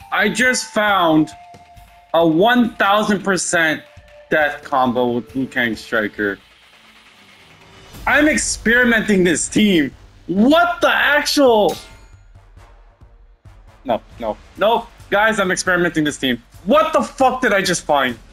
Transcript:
I just found a 1000% death combo with Liu Kang Striker. I'm experimenting this team. What the actual? No. Guys, I'm experimenting this team. What the fuck did I just find?